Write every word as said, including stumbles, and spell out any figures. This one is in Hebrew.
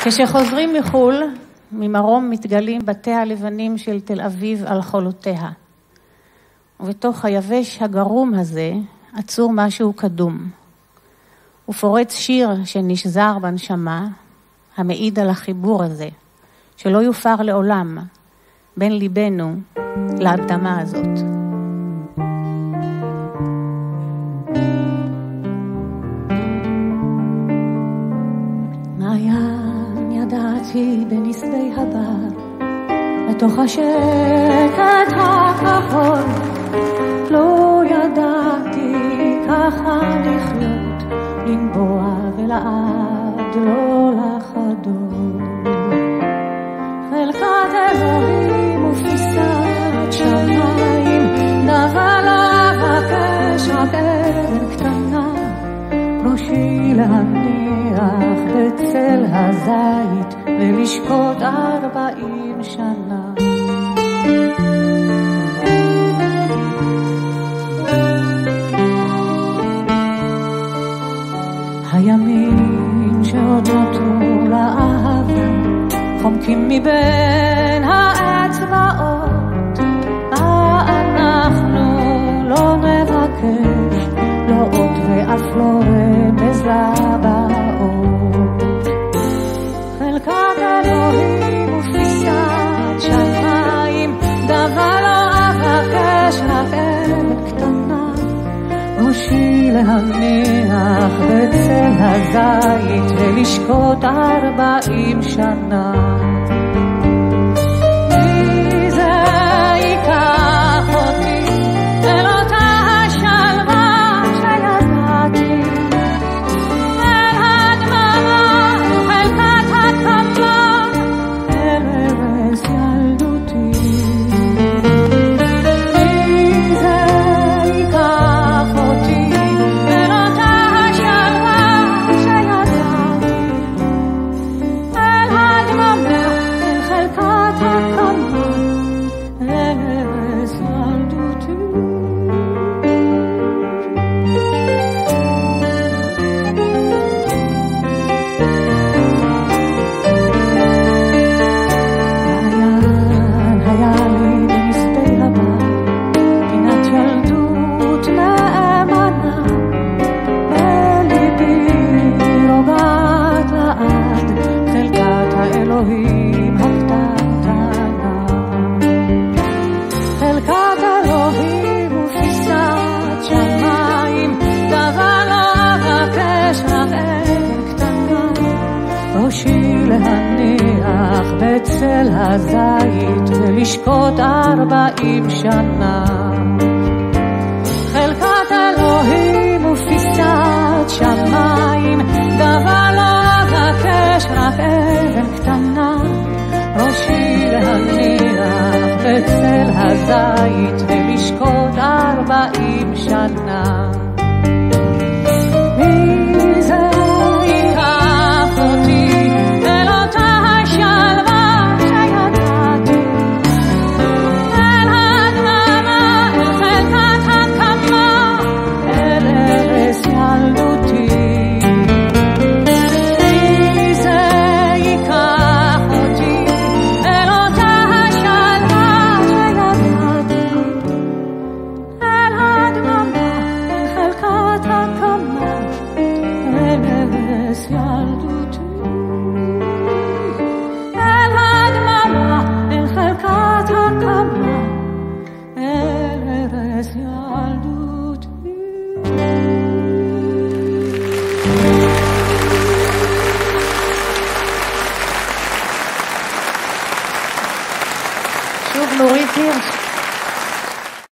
כשחוזרים מחול, ממרום מתגלים בתי הלבנים של תל אביב על חולותיה. ובתוך היבש הגרום הזה עצור משהו קדום. הוא פורץ שיר שנשזר בנשמה, המעיד על החיבור הזה, שלא יופר לעולם, בין ליבנו לאדמה הזאת. מעיין ידעתי בנסבי הבר, בתוך השקט הכחול, לא ידעתי ככה לחיות, לנבוע ולעד לא לחדול. חלקת אלוהים ופיסת שמיים, דבר לא אבקש רק אבן קטנה, ראשי להניח בצל הזית ולשקוט ארבעים שנה. הימים שעוד נותרו לאהבה חומקים מבין האצבעות, מה אנחנו לא נבקש, לא עוד ואף לא רמז לבאות. חלקת אלוהים ופיסת שמיים, דבר לא אבקש רק אבן קטנה, ראשי להניח בצל הזית ולשקוט ארבעים שנה. מי זה ייקח אותי אל אותה השלווה שידעתי, אל הדממה, אל חלקת הקמה, אל ארץ ילדותי. מי זה ייקח אותי אל אותה השלווה שידעתי, אל הדממה, אל חלקת הקמה, אל ארץ ילדותי. מעיין היה לי בנסבי הבר, פינת ילדות נאמנה, בליבי רוגעת לעד חלקת האלוהים הקטנטנה. חלקת אלוהים ופיסת שמיים, דבר לא אבקש רק אבן קטנה, ראשי להניח בצל הזית ולשקוט ארבעים שנה. חלקת אלוהים ופיסת שמיים, דבר לא אבקש רק אבן קטנה, ראשי להניח בצל הזית ולשקוט ארבעים שנה. מי זה ייקח אותי אל אותה השלווה שידעתי, אל הדממה, אל חלקת הקמה, אל ארץ ילדותי. מי זה ייקח אותי אל אותה השלווה שידעתי, אל הדממה, אל חלקת הקמה, אל ארץ ילדותי. אל הדממה, אל חלקת הקמה, אל ארץ ילדותי. שוב נורית הירש.